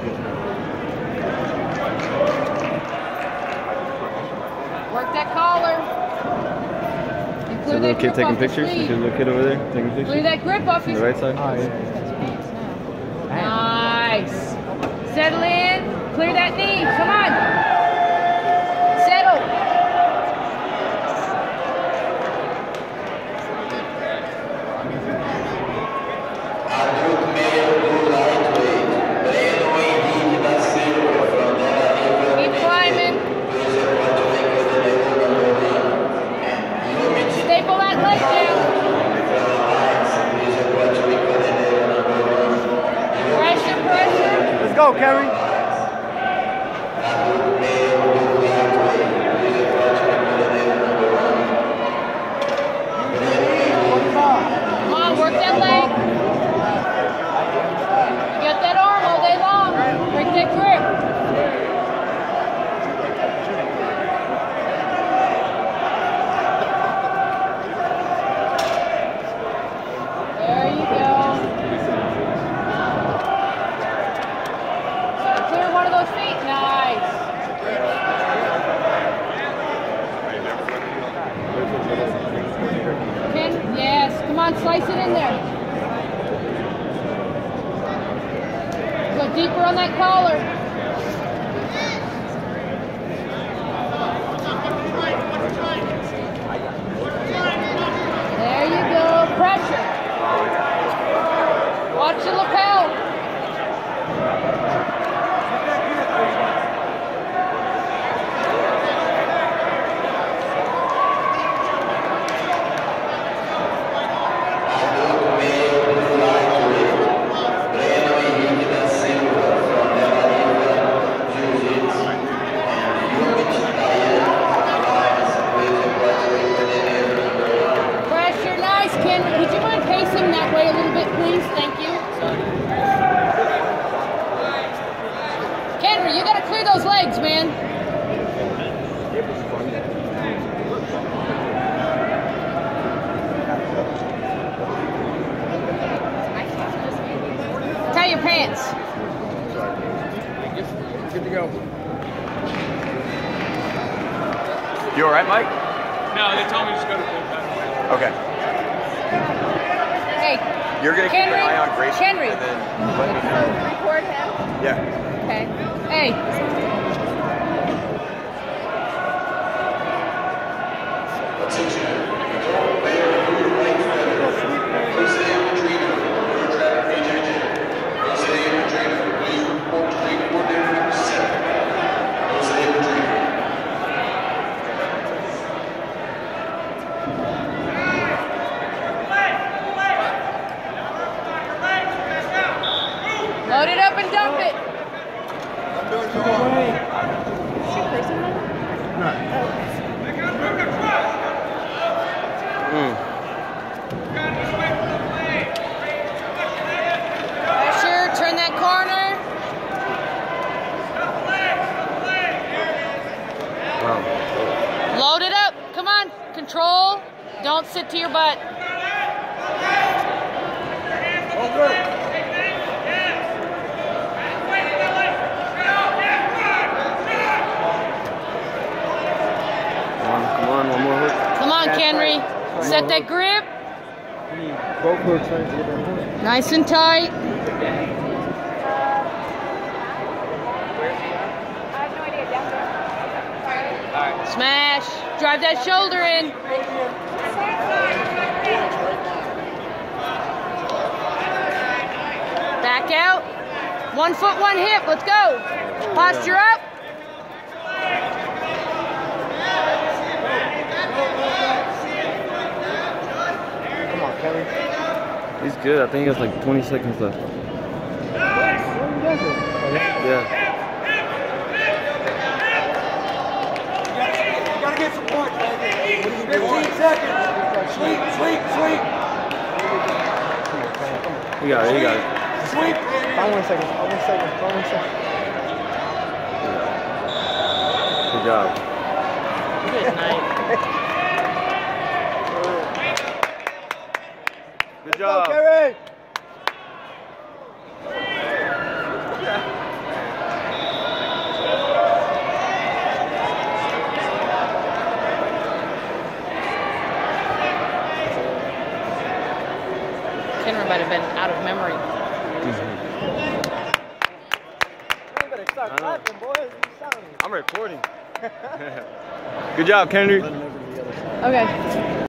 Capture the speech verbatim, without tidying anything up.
Work that collar. Is the little kid taking pictures? Is the little kid over there taking pictures? Clear that grip off your on the right side? Oh, yeah. Nice. Settle in. Clear that knee. Come on. Settle. Keep climbing. Staple that leg down. Pressure, pressure. Let's go, Kenry. Come on, work that leg. You got that arm all day long. Break that grip. There you go. So clear one of those feet. Nice. Ken, yes. Come on, slice it in there. Go deeper on that collar. There you go. Pressure. Watch the lapel. Pressure, nice, Ken. Would you mind pacing that way a little bit, please? Thank you. Kenry, you got to clear those legs, man. Tie your pants. Good to go. You all right, Mike? No, they told me to just go to full time. Okay. Hey, You're gonna keep Kenry, an eye on Grace Kenry. and then let me know. Record him. Yeah. Okay. Hey. Load it up and dump it. Pressure, turn that corner. Wow. Load it up. Come on. Control. Don't sit to your butt. Come on, one more hook. Come on, Kenry. Set that grip. Both hooks right together. Nice and tight. Smash. Drive that shoulder in. Back out. One foot, one hip. Let's go. Posture up. Come on, Kenry. He's good. I think he has like twenty seconds left. Yeah. You gotta get support, fifteen seconds. Sweep, sweep, sweep. He got it. He got it. Sweep. Five more seconds. Five more seconds. Five more seconds. Good job. Good night. Good job. Kenry. Kenry might have been out of memory. You better start clapping, boys. You sound- I'm recording. Good job, Kenry. Okay.